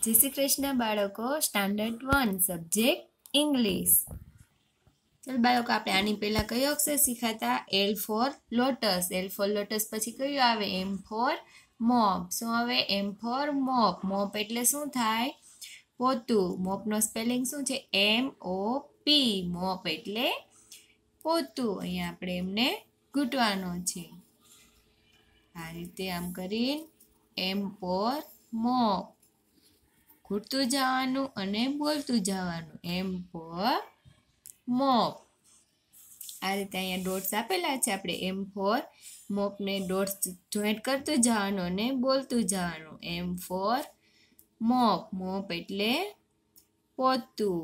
જય શ્રી કૃષ્ણ બાળકો. Standard 1 subject English. ચાલ બાળકો, આપણે આની પહેલા કયો અક્ષર શીખાતા? L for lotus. L for lotus પછી કયું આવે? M for mop. શું આવે? M for mop. મોપ એટલે શું થાય? પોતું. મોપનો સ્પેલિંગ શું છે? MOP. મોપ એટલે પોતું. અહીંયા આપણે એમને ઘૂંટવાનો છે. આ રીતે આમ કરી M ફોર મોપ. ઘૂંટતું જવાનું અને બોલતું જવાનું. M for mop. આ રીતે અહીંયા ડોટ્સ આપેલા છે. આપણે M ફોર મોપને ડોટ્સ જોઈન્ટ કરતું જવાનું અને બોલતું જવાનું. M for mop. મોપ એટલે પોતું.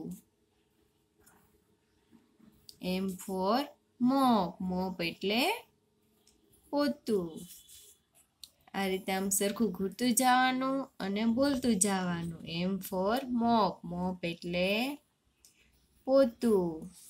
M for mop. મોપ એટલે પોતું. આ રીતે આમ સરખું ઘૂંટતું જવાનું અને બોલતું જવાનું. M for mop. મોપ એટલે પોતું.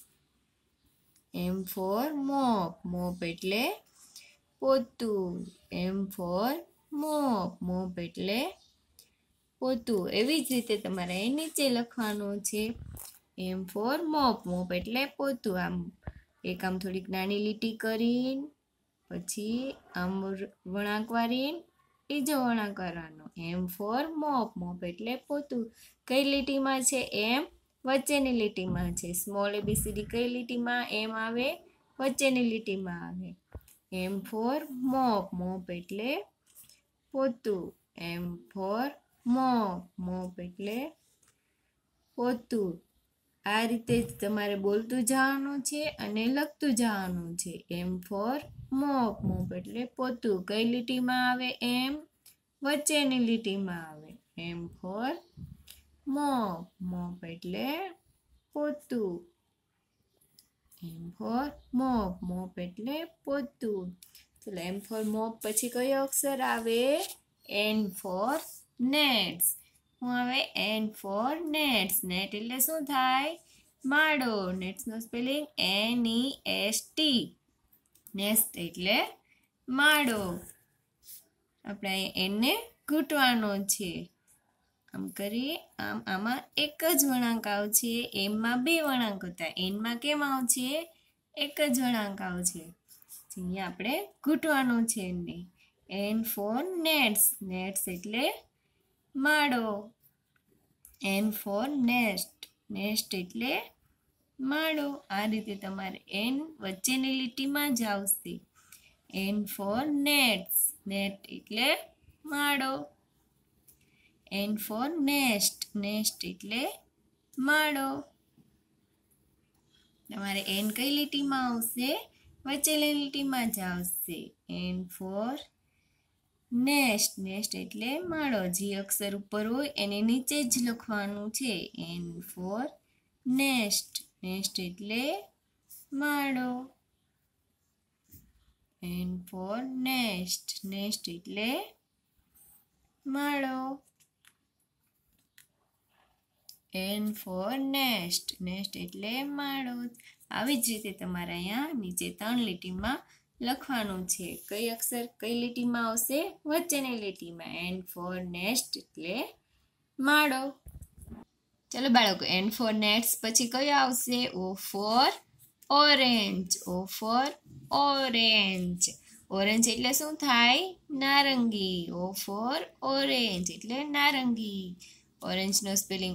M for mop. મોપ એટલે પોતું. M for mop. મોપ એટલે પોતું. એવી જ રીતે તમારે અહીં નીચે લખવાનું છે. M for mop. મોપ એટલે પોતું. આમ એક આમ થોડીક નાની લીટી કરીને પછી આમ વળાંક વાળીને બીજો વળાંક કરવાનો. M for mop. મોપ એટલે પોતું. કઈ લીટીમાં છે? M વચ્ચેની લીટીમાં છે. સ્મોલ ABCD કઈ લીટીમાં M આવે? વચ્ચેની લીટીમાં આવે. M for mop. મોપ એટલે પોતું. M for mop. મોપ એટલે પોતું. આ રીતે જ તમારે બોલતું જવાનું છે અને લખતું જવાનું છે. M for mop. મોપ એટલે પોતું. કઈ લીટીમાં આવે? M વચ્ચેની લીટીમાં આવે. M for mop. મોપ એટલે પોતું. M for mop. મોપ એટલે પોતું. ચલો, M ફોર મોપ પછી કયો અક્ષર આવે? N for nets. શું આવે? N for nets. નેટ એટલે શું થાય? માળો. નેટ્સનો સ્પેલિંગ NEST. નેસ્ટ એટલે માળો. આપણે અહીં N ને ઘૂંટવાનો છે. આમ કરી આમાં એક જ વળાંક આવશે. એમમાં બે વળાંક હતા. એનમાં કેમ આવશે? એક જ વળાંક આવશે. અહીંયા આપણે ઘૂંટવાનું છે એને. N for nets. નેટ્સ એટલે માળો. N four nest. નેસ્ટ એટલે માળો. આ રીતે તમારે N વચ્ચેની લીટીમાં જ આવશે. N for nets. નેટ એટલે માળો. N four nest. નેસ્ટ એટલે માળો. તમારે N કઈ લીટીમાં આવશે? વચ્ચેની લીટીમાં જ આવશે. N four nest. નેસ્ટ એટલે માળો. જે અક્ષર ઉપર હોય એને નીચે જ લખવાનું છે. N four nest. નેસ્ટ એટલે માળો. N four nest. નેસ્ટ એટલે માળો. N four nest. નેસ્ટ એટલે માળો. આવી જ રીતે તમારે અહીંયા નીચે 3 લીટીમાં લખવાનું છે. કઈ અક્ષર કઈ લીટીમાં આવશે? વચ્ચેની લીટીમાં. N ફોર નેસ્ટ એટલે માળો. ચલો બાળકો, N ફોર નેટ્સ પછી કયો આવશે? O for orange. O for orange. Orange એટલે શું થાય? નારંગી. O ફોર ઓરેન્જ એટલે નારંગી. ઓરેન્જનો સ્પેલિંગ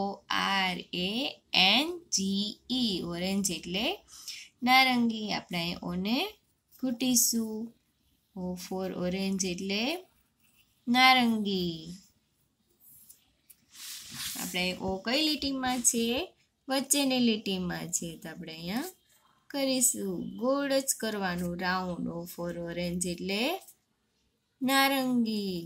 ORANGE. ઓરેન્જ એટલે નારંગી. આપણે અહીં ઓને ઘૂંટીશું. O ફોર ઓરેન્જ એટલે નારંગી. આપણે O કઈ લીટીમાં છે? વચ્ચેની લીટીમાં છે. તો આપણે અહીંયા કરીશું. ગોળ જ કરવાનું, રાઉન્ડ. O ફોર ઓરેન્જ એટલે નારંગી.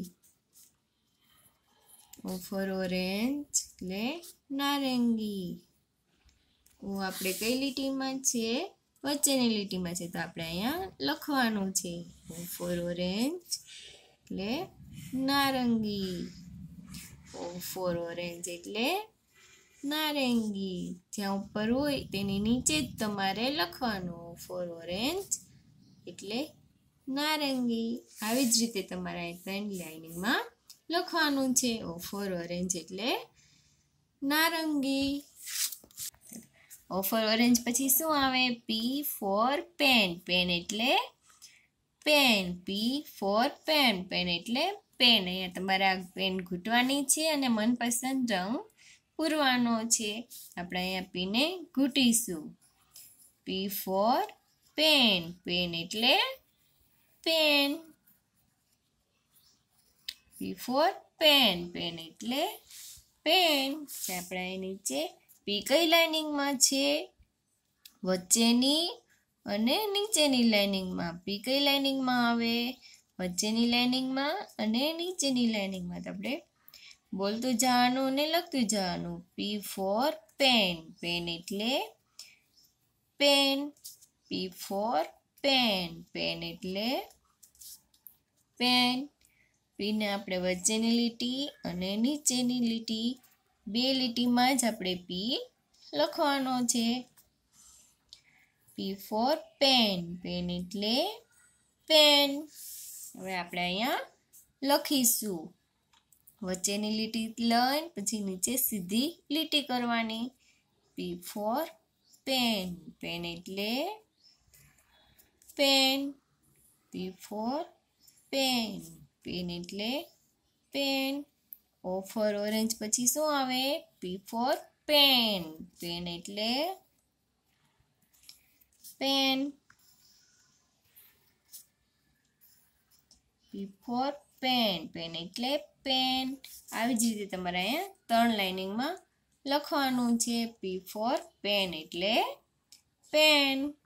O ફોર ઓરેન્જ એટલે નારંગી. O આપણે કઈ લીટીમાં છે? વચ્ચેની લીટીમાં છે. તો આપણે અહીંયા લખવાનું છે. O ફોર ઓરેન્જ એટલે નારંગી. O ફોર ઓરેન્જ એટલે નારંગી. જ્યાં ઉપર હોય તેની નીચે જ તમારે લખવાનું. O ફોર ઓરેન્જ એટલે નારંગી. આવી જ રીતે તમારે અહીં 3 લાઇનિંગમાં લખવાનું છે. ઓ ફોર ઓરેન્જ એટલે નારંગી. ઓ ફોર ઓરેન્જ પછી શું આવે? P for pen. પેન એટલે pen. P for pen. Pen એટલે પેન. અહીંયા તમારે આ પેન ઘૂંટવાની છે અને મનપસંદ રંગ પૂરવાનો છે. આપણે અહીંયા પીને ઘૂંટીશું. P for pen. પેન એટલે pen. P for pen. Pen એટલે પેન. આપણે અહીં નીચે પી કઈ લાઇનિંગમાં છે? વચ્ચેની અને નીચેની લાઇનિંગમાં. પી કઈ લાઇનિંગમાં આવે? વચ્ચેની લાઇનિંગમાં અને નીચેની લાઇનિંગમાં. તો આપણે બોલતું જવાનું અને લખતું જવાનું. P for pen. પેન એટલે pen. P for pen. Pen એટલે પેન. પીને આપણે વચ્ચેની લીટી અને નીચેની લીટી બે લીટીમાં જ આપણે પી લખવાનો છે. P for pen. પેન એટલે પેન. હવે આપણે અહીંયા લખીશું. વચ્ચેની લીટી લઈને પછી નીચે સીધી લીટી કરવાની. P for pen. પેન એટલે pen. P for pen. Pen એટલે પેન. ઓ ફોર ઓરેન્જ પછી શું આવે? P for pen. પેન એટલે pen. P for pen. Pen એટલે પેન. આવી જ રીતે તમારે અહીંયા 3 લાઇનિંગમાં લખવાનું છે. પી ફોર પેન એટલે પેન.